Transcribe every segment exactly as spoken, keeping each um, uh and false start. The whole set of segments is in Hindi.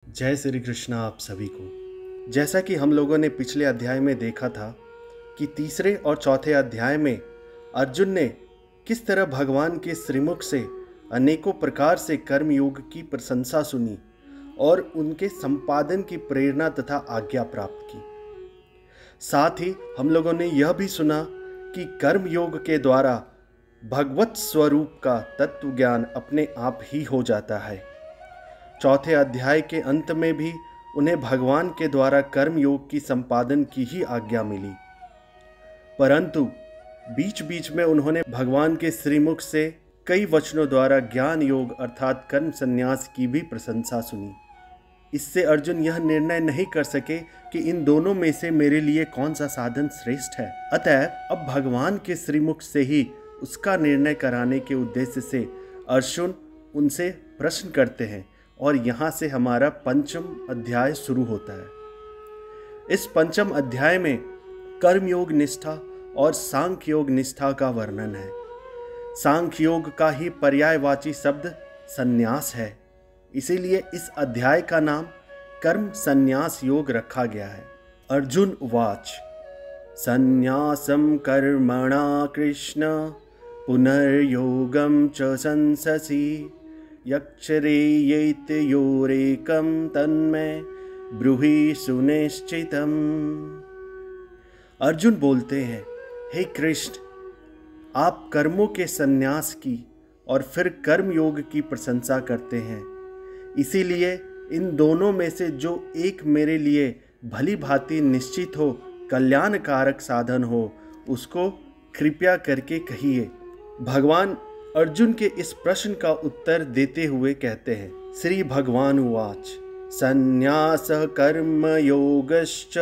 जय श्री कृष्णा आप सभी को। जैसा कि हम लोगों ने पिछले अध्याय में देखा था कि तीसरे और चौथे अध्याय में अर्जुन ने किस तरह भगवान के श्रीमुख से अनेकों प्रकार से कर्मयोग की प्रशंसा सुनी और उनके संपादन की प्रेरणा तथा आज्ञा प्राप्त की। साथ ही हम लोगों ने यह भी सुना कि कर्मयोग के द्वारा भगवत स्वरूप का तत्व ज्ञान अपने आप ही हो जाता है। चौथे अध्याय के अंत में भी उन्हें भगवान के द्वारा कर्मयोग की संपादन की ही आज्ञा मिली, परंतु बीच बीच में उन्होंने भगवान के श्रीमुख से कई वचनों द्वारा ज्ञान योग अर्थात कर्म संन्यास की भी प्रशंसा सुनी। इससे अर्जुन यह निर्णय नहीं कर सके कि इन दोनों में से मेरे लिए कौन सा साधन श्रेष्ठ है। अतः अब भगवान के श्रीमुख से ही उसका निर्णय कराने के उद्देश्य से अर्जुन उनसे प्रश्न करते हैं और यहाँ से हमारा पंचम अध्याय शुरू होता है। इस पंचम अध्याय में कर्मयोग निष्ठा और सांख्य योग निष्ठा का वर्णन है। सांख्य योग का ही पर्यायवाची शब्द संन्यास है, इसीलिए इस अध्याय का नाम कर्म संन्यास योग रखा गया है। अर्जुन उवाच संन्यासम कर्मणा कृष्ण पुनर्योगम च संससि यक्षरेयेत योरेकम तन्मय ब्रूहि सुनिश्चितम। अर्जुन बोलते हैं, हे कृष्ण, आप कर्मों के संन्यास की और फिर कर्म योग की प्रशंसा करते हैं, इसीलिए इन दोनों में से जो एक मेरे लिए भली भांति निश्चित हो, कल्याणकारक साधन हो, उसको कृपया करके कहिए। भगवान अर्जुन के इस प्रश्न का उत्तर देते हुए कहते हैं, श्री भगवान उवाच संन्यास कर्म योगश्च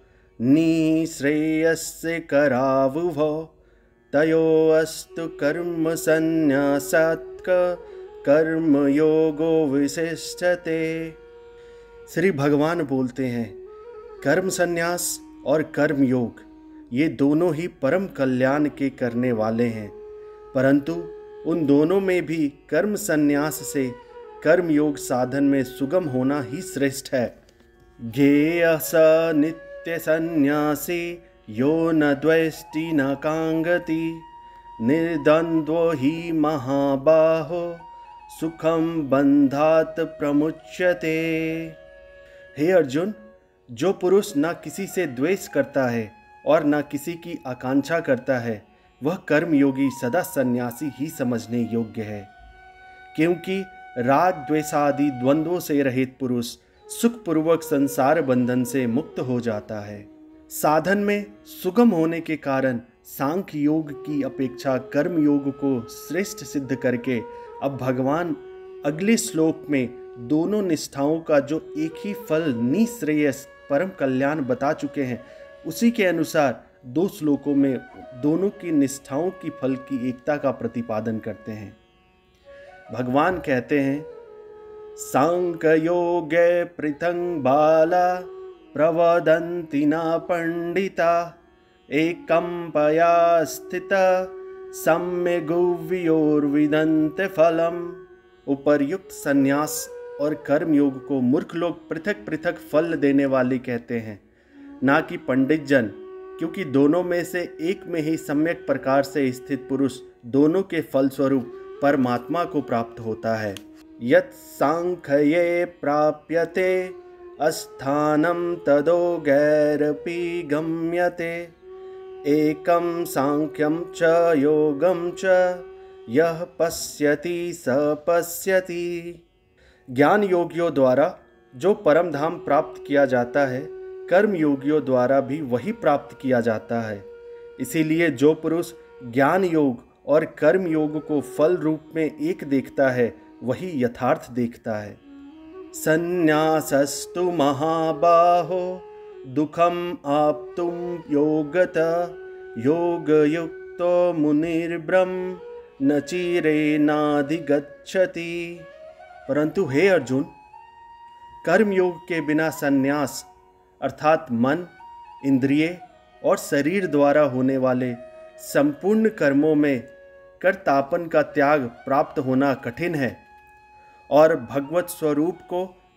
निःश्रेयस्य करावुभौ तयोस्तु कर्म संन्यासात् कर्म योगो विशिष्यते। श्री भगवान बोलते हैं, कर्म संन्यास और कर्म योग ये दोनों ही परम कल्याण के करने वाले हैं, परंतु उन दोनों में भी कर्म संन्यास से कर्म योग साधन में सुगम होना ही श्रेष्ठ है। ज्ञेय स नित्य संन्यासी यो न द्वेष्टि न कांगति निर्द्वंद्वो ही महाबाहो सुखम बंधात प्रमुच्यते। हे अर्जुन, जो पुरुष न किसी से द्वेष करता है और न किसी की आकांक्षा करता है, वह कर्मयोगी सदा सन्यासी ही समझने योग्य है, क्योंकि राग द्वेषादि द्वंद्वों से रहित पुरुष सुखपूर्वक संसार बंधन से मुक्त हो जाता है। साधन में सुगम होने के कारण सांख्य योग की अपेक्षा कर्म योग को श्रेष्ठ सिद्ध करके अब भगवान अगले श्लोक में दोनों निष्ठाओं का जो एक ही फल निःश्रेयस परम कल्याण बता चुके हैं, उसी के अनुसार दो श्लोकों में दोनों की निष्ठाओं की फल की एकता का प्रतिपादन करते हैं। भगवान कहते हैं, सांख्य योगे पृथंग बाला प्रवदन्ति न पंडिता एकं पया स्थित सम्यगुव्योर्विदन्ते फलम। उपर्युक्त संन्यास और कर्म योग को मूर्ख लोग पृथक पृथक फल देने वाले कहते हैं, ना कि पंडित जन, क्योंकि दोनों में से एक में ही सम्यक प्रकार से स्थित पुरुष दोनों के फलस्वरूप परमात्मा को प्राप्त होता है। यत् सांख्ये प्राप्यते अस्थानं तदो गैरपि गम्यते एकं सांख्यं च योगं च यः पश्यति स पश्यति। ज्ञान योगियों द्वारा जो परम धाम प्राप्त किया जाता है, कर्म योगियों द्वारा भी वही प्राप्त किया जाता है। इसीलिए जो पुरुष ज्ञान योग और कर्म योग को फल रूप में एक देखता है, वही यथार्थ देखता है। संन्यासस्तु महाबाहो दुखम आप्तुम योगतः योगयुक्तो मुनिर्ब्रह्म न चिरेणाधिगच्छति। परंतु हे अर्जुन, कर्म योग के बिना संन्यास अर्थात मन, इंद्रिय और शरीर द्वारा होने वाले संपूर्ण कर्मों में कर्तापन का त्याग प्राप्त होना कठिन है और भगवत स्वरूप को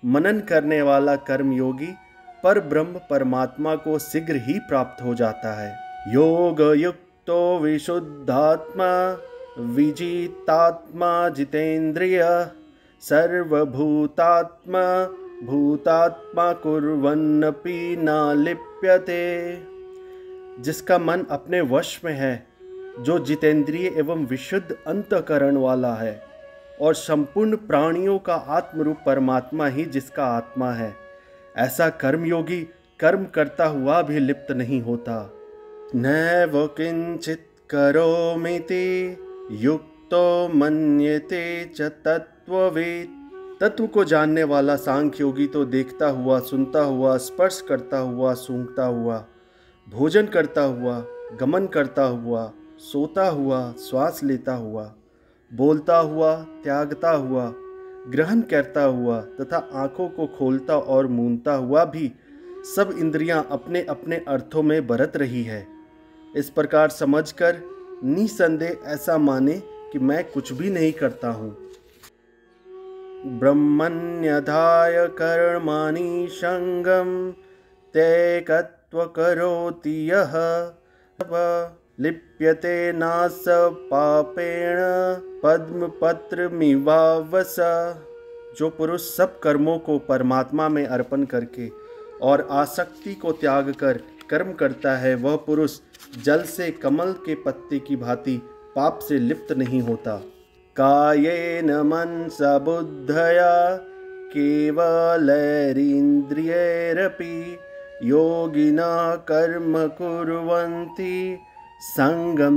मनन करने वाला कर्मयोगी पर ब्रह्म परमात्मा को शीघ्र ही प्राप्त हो जाता है। योग युक्तो विशुद्धात्मा विजितात्मा जितेंद्रिय सर्वभूतात्मा भूतात्मा कुर्वन्नपि न लिप्यते। जिसका मन अपने वश में है, जो जितेंद्रिय एवं विशुद्ध अंतःकरण वाला है, और संपूर्ण प्राणियों का आत्मरूप परमात्मा ही जिसका आत्मा है, ऐसा कर्मयोगी कर्म करता हुआ भी लिप्त नहीं होता। नैव किंचित करोमीति युक्तो मन्यते च तत्ववित्। तत्व को जानने वाला सांख्य योगी तो देखता हुआ, सुनता हुआ, स्पर्श करता हुआ, सूंघता हुआ, भोजन करता हुआ, गमन करता हुआ, सोता हुआ, श्वास लेता हुआ, बोलता हुआ, त्यागता हुआ, ग्रहण करता हुआ तथा आँखों को खोलता और मूंदता हुआ भी सब इंद्रियां अपने अपने अर्थों में बरत रही है। इस प्रकार समझकर निसंदेह ऐसा माने कि मैं कुछ भी नहीं करता हूँ। ब्रह्मण्यधाय कर्माणि संगम तैकत्व करोति यः लिप्यते नास पापेण पद्मपत्रमिवावस। जो पुरुष सब कर्मों को परमात्मा में अर्पण करके और आसक्ति को त्याग कर कर्म करता है, वह पुरुष जल से कमल के पत्ते की भांति पाप से लिप्त नहीं होता। कायेन मनसा बुद्धया केवलैरिन्द्रियैरपि योगिना कर्म कुर्वन्ति संगम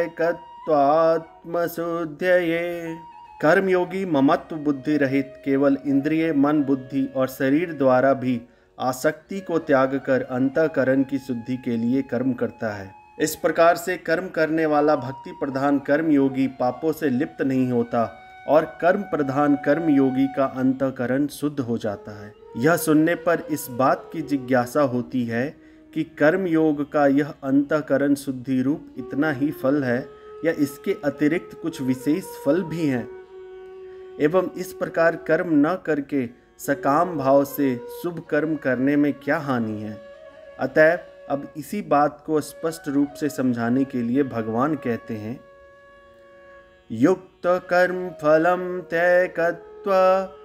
तैकत्वात्मशुद्धये। कर्मयोगी ममत्व बुद्धि रहित केवल इंद्रिय, मन, बुद्धि और शरीर द्वारा भी आसक्ति को त्याग कर अंतःकरण की शुद्धि के लिए कर्म करता है। इस प्रकार से कर्म करने वाला भक्ति प्रधान कर्मयोगी पापों से लिप्त नहीं होता और कर्म प्रधान कर्मयोगी का अंतःकरण शुद्ध हो जाता है। यह सुनने पर इस बात की जिज्ञासा होती है कि कर्मयोग का यह अंतःकरण शुद्धि रूप इतना ही फल है या इसके अतिरिक्त कुछ विशेष फल भी हैं, एवं इस प्रकार कर्म न करके सकाम भाव से शुभ कर्म करने में क्या हानि है। अतएव अब इसी बात को स्पष्ट रूप से समझाने के लिए भगवान कहते हैं, युक्त कर्म फलम तैकत्वा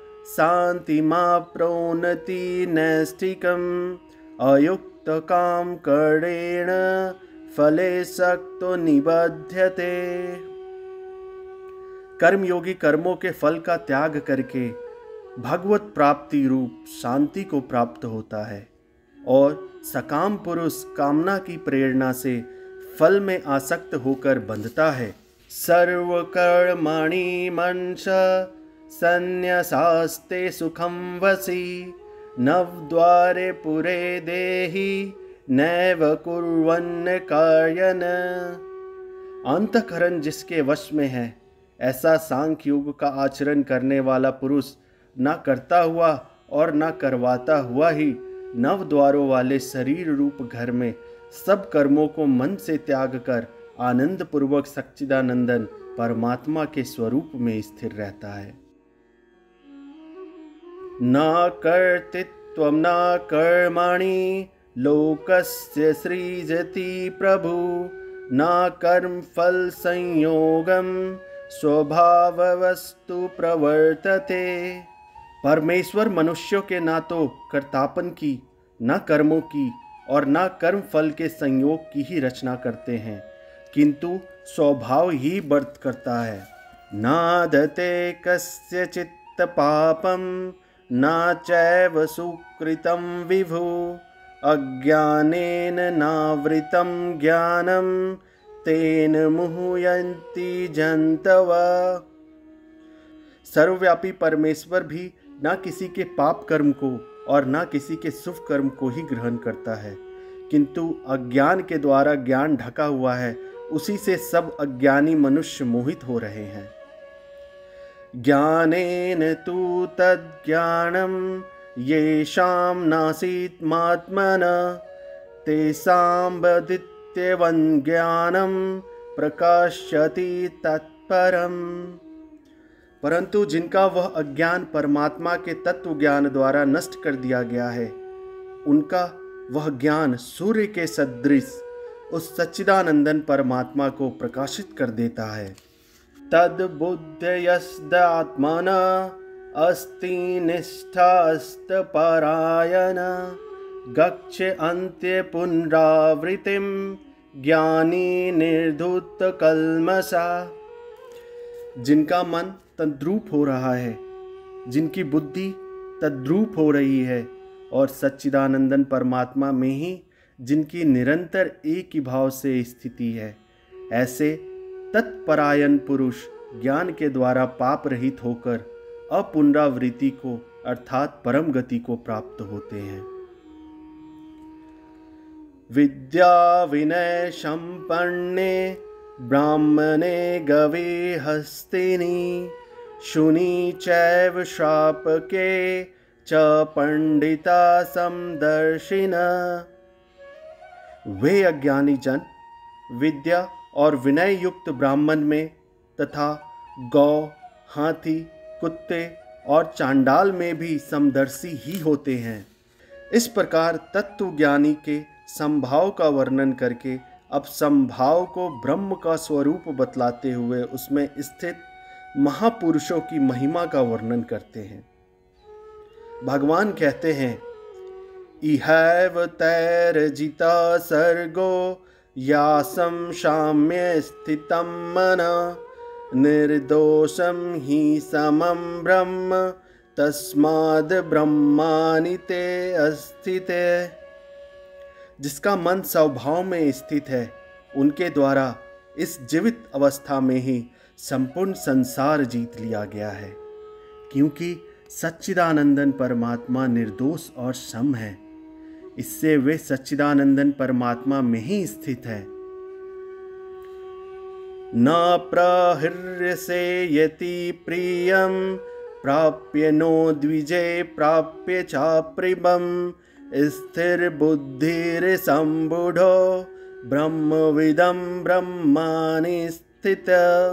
शांतिमाप्नोति नैष्ठिकम् अयुक्त काम करेण फले सक्तो निबध्यते। कर्मयोगी कर्मों के फल का त्याग करके भगवत प्राप्ति रूप शांति को प्राप्त होता है और सकाम पुरुष कामना की प्रेरणा से फल में आसक्त होकर बंधता है। सर्वकर्माणि मनसा संन्यासास्ते सुखम वसी नवद्वारे पुरे देहि नैव कुर्वन् कार्यन। अंतःकरण जिसके वश में है, ऐसा सांख्य योग का आचरण करने वाला पुरुष न करता हुआ और न करवाता हुआ ही नव द्वारों वाले शरीर रूप घर में सब कर्मों को मन से त्याग कर आनंद पूर्वक सच्चिदानंदन परमात्मा के स्वरूप में स्थिर रहता है। न कर्तृत्वं न कर्माणि लोकस्य सृजति प्रभु न कर्म फल संयोगम स्वभाववस्तु प्रवर्तते। परमेश्वर मनुष्यों के ना तो कर्तापन की, न कर्मों की और न कर्म फल के संयोग की ही रचना करते हैं, किंतु स्वभाव ही वर्त करता है। नादते कस्यचित् पापम न चैव सुकृतं विभु अज्ञानेन नावृतं ज्ञानं तेन मुह्यन्ति जन्तवः। सर्वव्यापी परमेश्वर भी न किसी के पाप कर्म को और न किसी के शुभ कर्म को ही ग्रहण करता है, किंतु अज्ञान के द्वारा ज्ञान ढका हुआ है, उसी से सब अज्ञानी मनुष्य मोहित हो रहे हैं। ज्ञानेन तु तद्ज्ञानं येषां नासीत्मात्मनः तेषां वदित्येवं ज्ञानं प्रकाश्यति तत्परम्। परंतु जिनका वह अज्ञान परमात्मा के तत्व ज्ञान द्वारा नष्ट कर दिया गया है, उनका वह ज्ञान सूर्य के सदृश उस सच्चिदानंदन परमात्मा को प्रकाशित कर देता है। तद बुद्धयस्द आत्मना अस्ति निष्ठास्त परायण गच्छ अंत्य पुनरावृतिम ज्ञानी निर्धूत कल्मषा। जिनका मन तद्रूप हो रहा है, जिनकी बुद्धि तद्रूप हो रही है और सच्चिदानंदन परमात्मा में ही जिनकी निरंतर एक ही भाव से स्थिति है, ऐसे तत्परायण पुरुष ज्ञान के द्वारा पाप रहित होकर अपुनरावृत्ति को अर्थात परम गति को प्राप्त होते हैं। विद्या विनय संपन्ने ब्राह्मणे गवे हस्तिनी शुनि चैव श्रापके च पंडिता समदर्शिन। वे अज्ञानी जन विद्या और विनय युक्त ब्राह्मण में तथा गौ, हाथी, कुत्ते और चांडाल में भी समदर्शी ही होते हैं। इस प्रकार तत्व ज्ञानी के संभाव का वर्णन करके अब संभाव को ब्रह्म का स्वरूप बतलाते हुए उसमें स्थित महापुरुषों की महिमा का वर्णन करते हैं। भगवान कहते हैं, इहैव तैर्जिता सर्गो यासं शाम्य स्थितं मन निर्दोषं हि समं ब्रह्म तस्माद् ब्रह्मानि ते अस्थिते। जिसका मन स्वभाव में स्थित है, उनके द्वारा इस जीवित अवस्था में ही संपूर्ण संसार जीत लिया गया है, क्योंकि सच्चिदानंदन परमात्मा निर्दोष और सम है। इससे वे सच्चिदानंदन परमात्मा में ही स्थित है। न प्रहृष्यसे यति प्रियं प्राप्य नो द्विजे प्राप्य चाप्रिबं स्थिर बुद्धिर संबुधो ब्रह्मविदं ब्रह्मानि स्थित।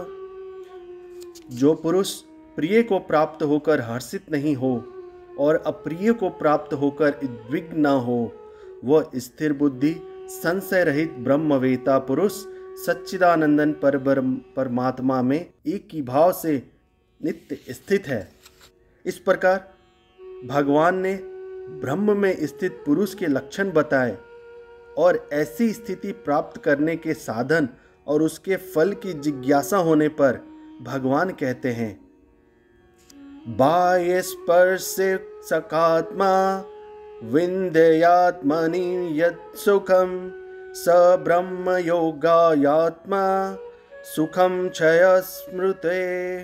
जो पुरुष प्रिय को प्राप्त होकर हर्षित नहीं हो और अप्रिय को प्राप्त होकर उद्विग्न न हो, वह स्थिर बुद्धि संशय रहित ब्रह्मवेता पुरुष सच्चिदानंदन पर परमात्मा में एक ही भाव से नित्य स्थित है। इस प्रकार भगवान ने ब्रह्म में स्थित पुरुष के लक्षण बताए और ऐसी स्थिति प्राप्त करने के साधन और उसके फल की जिज्ञासा होने पर भगवान कहते हैं, बाह्य स्पर्श सकात्मा विन्द्यात्मनि यत् सुखम स ब्रह्म योगायात्मा सुखम क्षय स्मृते।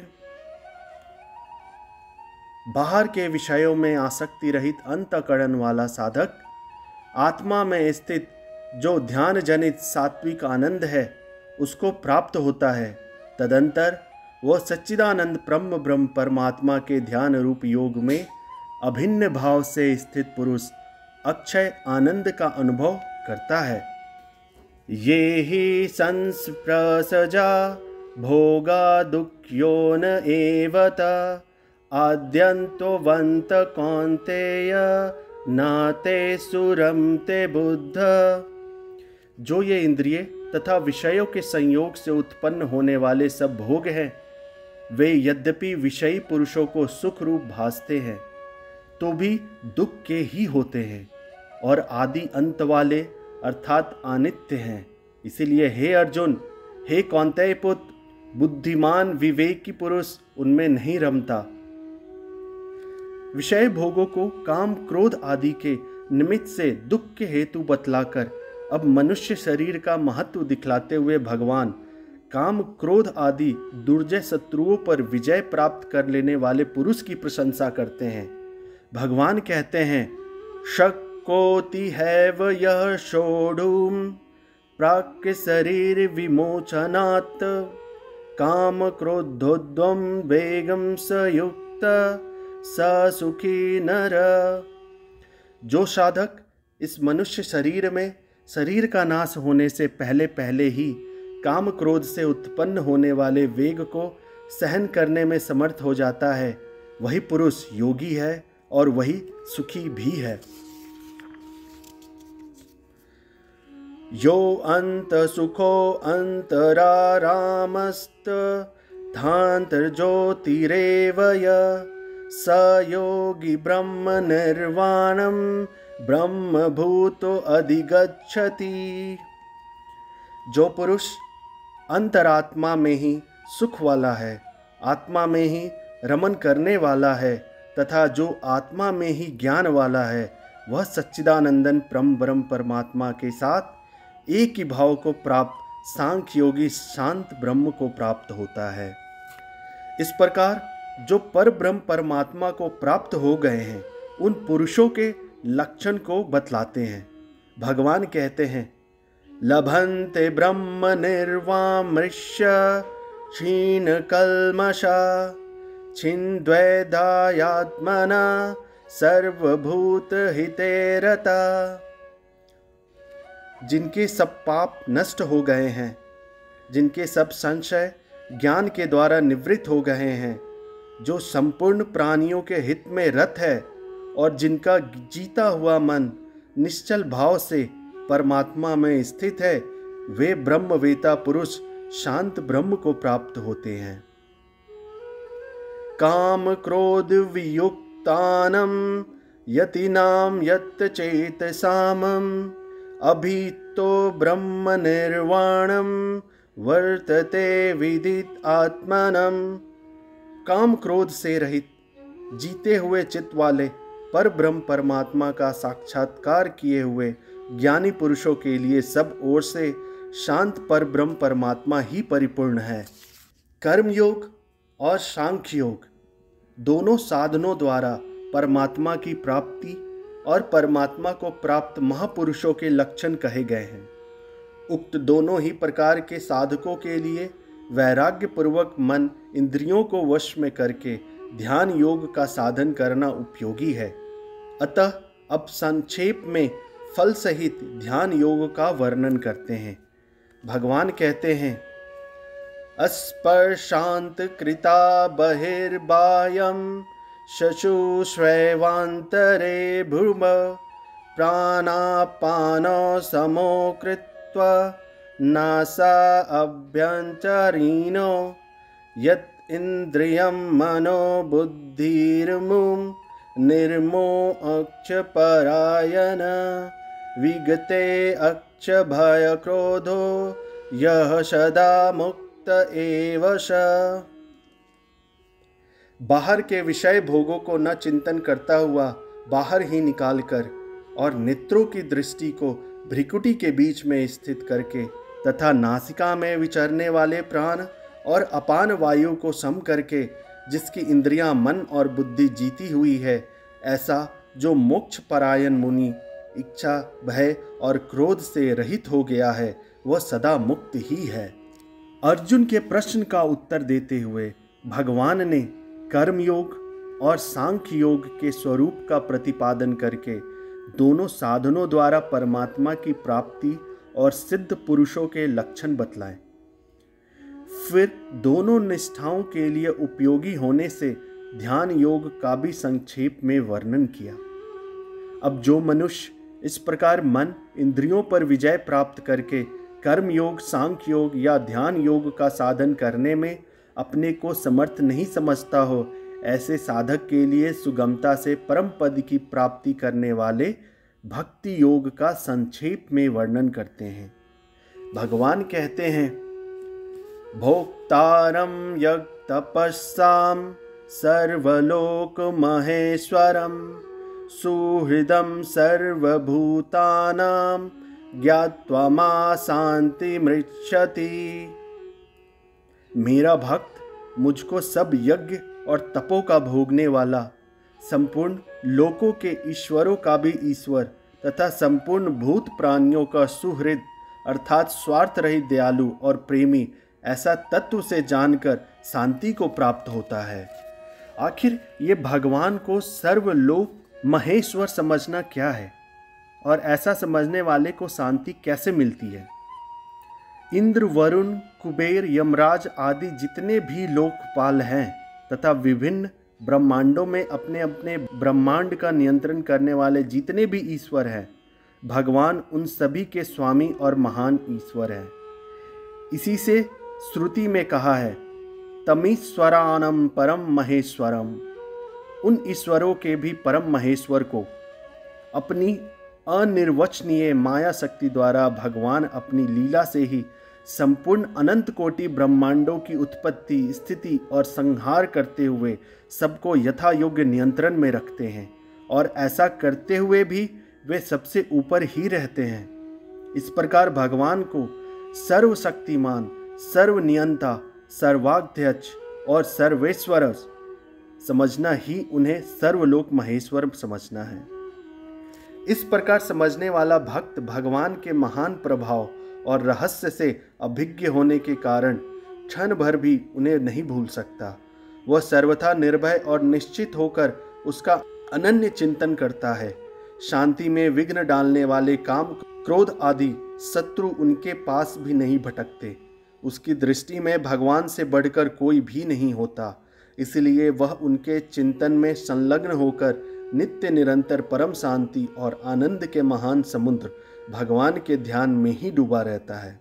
बाहर के विषयों में आसक्ति रहित अंतःकरण वाला साधक आत्मा में स्थित जो ध्यान जनित सात्विक आनंद है उसको प्राप्त होता है। तदंतर वह सच्चिदानंद ब्रह्म ब्रह्म परमात्मा के ध्यान रूप योग में अभिन्न भाव से स्थित पुरुष अक्षय आनंद का अनुभव करता है। ये ही संस्प्रसजा भोगा दुःख्यो न एवत आद्यन्तोवन्त कौन्तेय नाते सुरम ते बुद्ध। जो ये इंद्रिय तथा विषयों के संयोग से उत्पन्न होने वाले सब भोग हैं, वे यद्यपि विषयी पुरुषों को सुख रूप भासते हैं तो भी दुख के ही होते हैं और आदि अंत वाले अर्थात अनित्य हैं। इसीलिए हे अर्जुन, हे कौन्तेय पुत्र, बुद्धिमान विवेकी पुरुष उनमें नहीं रमता। विषय भोगों को काम क्रोध आदि के निमित्त से दुख के हेतु बतलाकर अब मनुष्य शरीर का महत्व दिखलाते हुए भगवान काम क्रोध आदि दुर्जय शत्रुओं पर विजय प्राप्त कर लेने वाले पुरुष की प्रशंसा करते हैं। भगवान कहते हैं, शक्कोति हैव यः सोढुम् प्राक् शरीर विमोचनात् काम क्रोधोद्वम वेगम स युक्त स सुखी नर। जो साधक इस मनुष्य शरीर में शरीर का नाश होने से पहले पहले ही काम क्रोध से उत्पन्न होने वाले वेग को सहन करने में समर्थ हो जाता है, वही पुरुष योगी है और वही सुखी भी है। यो अंत सुखो अंतरारामस्त धान्तर्ज्योतिरेव य स योगी ब्रह्म निर्वाणम ब्रह्म भूतो अधिगच्छति। जो पुरुष अंतरात्मा में ही सुख वाला है, आत्मा में ही रमन करने वाला है तथा जो आत्मा में ही ज्ञान वाला है, वह सच्चिदानंदन परम ब्रह्म परमात्मा के साथ एक ही भाव को प्राप्त सांख्य योगी शांत ब्रह्म को प्राप्त होता है। इस प्रकार जो पर ब्रह्म परमात्मा को प्राप्त हो गए हैं, उन पुरुषों के लक्षण को बतलाते हैं। भगवान कहते हैं, लभन्ते ब्रह्म निर्वामृष्य क्षीण कल्मषा छिन्द्वैधायात्मना सर्वभूत हिते रता। जिनके सब पाप नष्ट हो गए हैं, जिनके सब संशय ज्ञान के द्वारा निवृत्त हो गए हैं, जो संपूर्ण प्राणियों के हित में रत है और जिनका जीता हुआ मन निश्चल भाव से परमात्मा में स्थित है, वे ब्रह्मवेता पुरुष शांत ब्रह्म को प्राप्त होते हैं। काम क्रोध वियुक्तानम यतिनाम यत चेतसामम अभीतो ब्रह्म निर्वाणम वर्तते विदित आत्मनम। काम क्रोध से रहित जीते हुए चित्त वाले पर ब्रह्म परमात्मा का साक्षात्कार किए हुए ज्ञानी पुरुषों के लिए सब ओर से शांत पर ब्रह्म परमात्मा ही परिपूर्ण है। कर्मयोग और सांख्य योग दोनों साधनों द्वारा परमात्मा की प्राप्ति और परमात्मा को प्राप्त महापुरुषों के लक्षण कहे गए हैं। उक्त दोनों ही प्रकार के साधकों के लिए वैराग्य पूर्वक मन इंद्रियों को वश में करके ध्यान योग का साधन करना उपयोगी है। अतः अब संक्षेप में फल सहित ध्यान योग का वर्णन करते हैं। भगवान कहते हैं, अस्पर्शांत कृता बहिर्बाह्यं शशुष्वैवान्तरे भूम प्राणापानो समो कृत्वा नासा अभ्यन्तरीणो यत् इन्द्रियं मनो बुद्धिर्मुं निर्मो अक्षपरायण विगते अक्ष भय क्रोधो यह सदा मुक्त एव स। बाहर के विषय भोगों को न चिंतन करता हुआ बाहर ही निकालकर और नेत्रों की दृष्टि को भ्रिकुटी के बीच में स्थित करके तथा नासिका में विचरने वाले प्राण और अपान वायु को सम करके जिसकी इंद्रियां मन और बुद्धि जीती हुई है, ऐसा जो मोक्ष परायण मुनि इच्छा भय और क्रोध से रहित हो गया है, वह सदा मुक्त ही है। अर्जुन के प्रश्न का उत्तर देते हुए भगवान ने कर्मयोग और सांख्य योग के स्वरूप का प्रतिपादन करके दोनों साधनों द्वारा परमात्मा की प्राप्ति और सिद्ध पुरुषों के लक्षण बतलाए। फिर दोनों निष्ठाओं के लिए उपयोगी होने से ध्यान योग का भी संक्षेप में वर्णन किया। अब जो मनुष्य इस प्रकार मन इंद्रियों पर विजय प्राप्त करके कर्म योग, सांख्य योग या ध्यान योग का साधन करने में अपने को समर्थ नहीं समझता हो, ऐसे साधक के लिए सुगमता से परम पद की प्राप्ति करने वाले भक्ति योग का संक्षेप में वर्णन करते हैं। भगवान कहते हैं, भोक्तारं यज्ञतपस्सां सर्वलोक महेश्वरं सुहृदं सर्वभूतानां ज्ञात्वा मा शांति मृच्छति। मेरा भक्त मुझको सब यज्ञ और तपों का भोगने वाला, संपूर्ण लोकों के ईश्वरों का भी ईश्वर तथा संपूर्ण भूत प्राणियों का सुहृद अर्थात स्वार्थ रहित दयालु और प्रेमी, ऐसा तत्व से जानकर शांति को प्राप्त होता है। आखिर ये भगवान को सर्वलोक महेश्वर समझना क्या है और ऐसा समझने वाले को शांति कैसे मिलती है? इंद्र, वरुण, कुबेर, यमराज आदि जितने भी लोकपाल हैं तथा विभिन्न ब्रह्मांडों में अपने अपने ब्रह्मांड का नियंत्रण करने वाले जितने भी ईश्वर हैं, भगवान उन सभी के स्वामी और महान ईश्वर हैं। इसी से श्रुति में कहा है, तमीश्वरानम परम महेश्वरम। उन ईश्वरों के भी परम महेश्वर को अपनी अनिर्वचनीय माया शक्ति द्वारा भगवान अपनी लीला से ही संपूर्ण अनंत कोटि ब्रह्मांडों की उत्पत्ति, स्थिति और संहार करते हुए सबको यथा योग्य नियंत्रण में रखते हैं, और ऐसा करते हुए भी वे सबसे ऊपर ही रहते हैं। इस प्रकार भगवान को सर्वशक्तिमान, सर्वनियंता, सर्वाध्यक्ष और सर्वेश्वर समझना ही उन्हें सर्वलोक महेश्वर समझना है। इस प्रकार समझने वाला भक्त भगवान के महान प्रभाव और रहस्य से अभिज्ञ होने के कारण क्षण भर भी उन्हें नहीं भूल सकता। वह सर्वथा निर्भय और निश्चित होकर उसका अनन्य चिंतन करता है। शांति में विघ्न डालने वाले काम, क्रोध आदि शत्रु उनके पास भी नहीं भटकते। उसकी दृष्टि में भगवान से बढ़कर कोई भी नहीं होता, इसलिए वह उनके चिंतन में संलग्न होकर नित्य निरंतर परम शांति और आनंद के महान समुद्र भगवान के ध्यान में ही डूबा रहता है।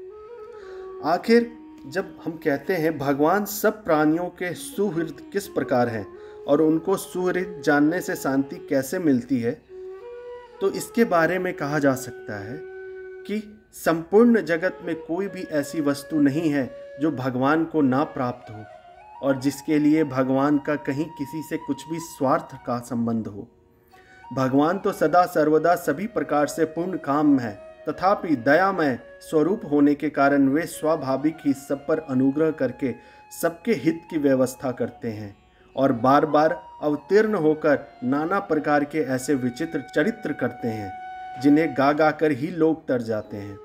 आखिर जब हम कहते हैं भगवान सब प्राणियों के सुहृद किस प्रकार हैं और उनको सुहृद जानने से शांति कैसे मिलती है, तो इसके बारे में कहा जा सकता है कि संपूर्ण जगत में कोई भी ऐसी वस्तु नहीं है जो भगवान को ना प्राप्त हो और जिसके लिए भगवान का कहीं किसी से कुछ भी स्वार्थ का संबंध हो। भगवान तो सदा सर्वदा सभी प्रकार से पूर्ण काम है, तथापि दयामय स्वरूप होने के कारण वे स्वाभाविक ही सब पर अनुग्रह करके सबके हित की व्यवस्था करते हैं और बार बार अवतीर्ण होकर नाना प्रकार के ऐसे विचित्र चरित्र करते हैं जिन्हें गा गा कर ही लोग तर जाते हैं।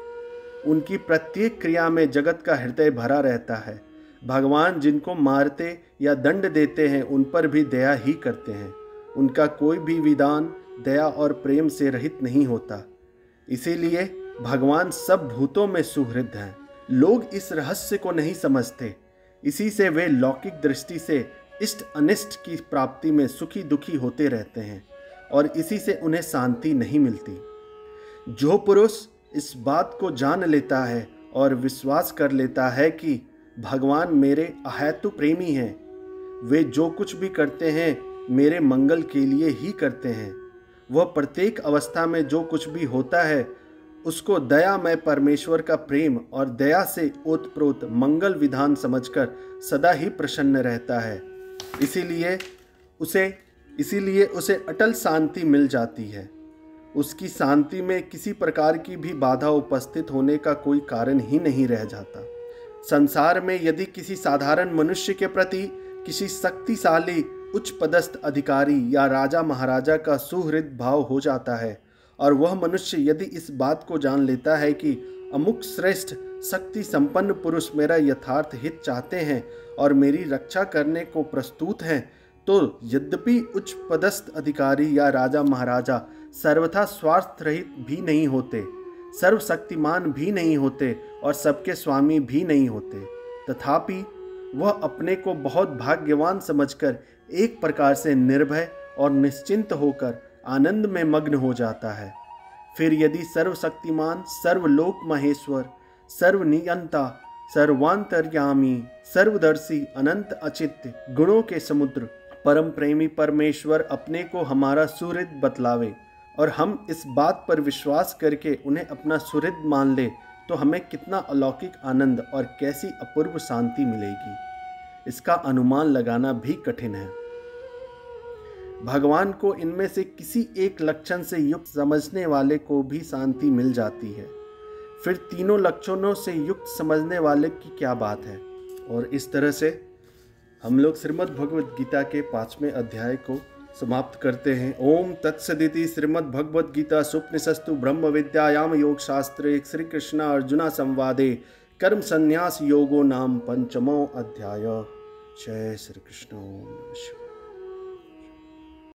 उनकी प्रत्येक क्रिया में जगत का हृदय भरा रहता है। भगवान जिनको मारते या दंड देते हैं उन पर भी दया ही करते हैं। उनका कोई भी विधान दया और प्रेम से रहित नहीं होता। इसीलिए भगवान सब भूतों में सुहृद हैं। लोग इस रहस्य को नहीं समझते, इसी से वे लौकिक दृष्टि से इष्ट अनिष्ट की प्राप्ति में सुखी दुखी होते रहते हैं और इसी से उन्हें शांति नहीं मिलती। जो पुरुष इस बात को जान लेता है और विश्वास कर लेता है कि भगवान मेरे अहेतु प्रेमी हैं, वे जो कुछ भी करते हैं मेरे मंगल के लिए ही करते हैं, वह प्रत्येक अवस्था में जो कुछ भी होता है उसको दयामय परमेश्वर का प्रेम और दया से ओतप्रोत मंगल विधान समझकर सदा ही प्रसन्न रहता है। इसीलिए उसे इसीलिए उसे अटल शांति मिल जाती है। उसकी शांति में किसी प्रकार की भी बाधा उपस्थित होने का कोई कारण ही नहीं रह जाता। संसार में यदि किसी साधारण मनुष्य के प्रति किसी शक्तिशाली उच्च पदस्थ अधिकारी या राजा महाराजा का सुहृद भाव हो जाता है और वह मनुष्य यदि इस बात को जान लेता है कि अमुक श्रेष्ठ शक्ति संपन्न पुरुष मेरा यथार्थ हित चाहते हैं और मेरी रक्षा करने को प्रस्तुत हैं, तो यद्यपि उच्च पदस्थ अधिकारी या राजा महाराजा सर्वथा स्वार्थ रहित भी नहीं होते, सर्वशक्तिमान भी नहीं होते और सबके स्वामी भी नहीं होते, तथापि वह अपने को बहुत भाग्यवान समझकर एक प्रकार से निर्भय और निश्चिंत होकर आनंद में मग्न हो जाता है। फिर यदि सर्वशक्तिमान, सर्वलोक महेश्वर, सर्वनियंता, सर्वांतर्यामी, सर्वदर्शी, अनंत अचित्य गुणों के समुद्र परम प्रेमी परमेश्वर अपने को हमारा सुहृद बतलावे और हम इस बात पर विश्वास करके उन्हें अपना सुहृद मान ले, तो हमें कितना अलौकिक आनंद और कैसी अपूर्व शांति मिलेगी, इसका अनुमान लगाना भी कठिन है। भगवान को इनमें से किसी एक लक्षण से युक्त समझने वाले को भी शांति मिल जाती है, फिर तीनों लक्षणों से युक्त समझने वाले की क्या बात है। और इस तरह से हम लोग श्रीमद् भगवद गीता के पांचवें अध्याय को समाप्त करते हैं। ओम तत्सदिति श्रीमद् भगवद गीता सुपनिषस्तु ब्रह्म विद्यायाम योग शास्त्रे श्री कृष्ण अर्जुना संवादे कर्म संन्यास योगो नाम पंचमो अध्याय। जय श्री कृष्ण।